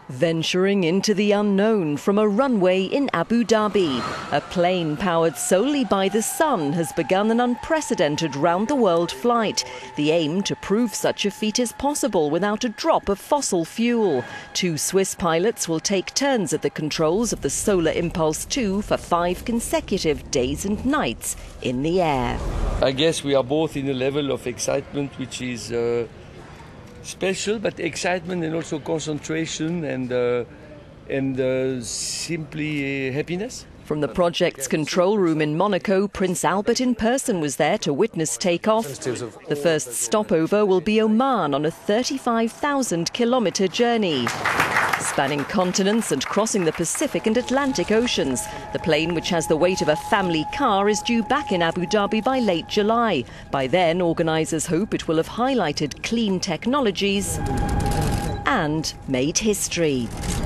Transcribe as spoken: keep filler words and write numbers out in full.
Venturing into the unknown from a runway in Abu Dhabi, a plane powered solely by the sun has begun an unprecedented round-the-world flight. The aim to prove such a feat is possible without a drop of fossil fuel. Two Swiss pilots will take turns at the controls of the Solar Impulse two for five consecutive days and nights in the air. I guess we are both in a level of excitement which is uh, special, but excitement and also concentration and, uh, and uh, simply uh, happiness. From the project's control room in Monaco, Prince Albert in person was there to witness takeoff. The first stopover will be Oman on a thirty-five thousand kilometre journey, spanning continents and crossing the Pacific and Atlantic Oceans. The plane, which has the weight of a family car, is due back in Abu Dhabi by late July. By then, organisers hope it will have highlighted clean technologies and made history.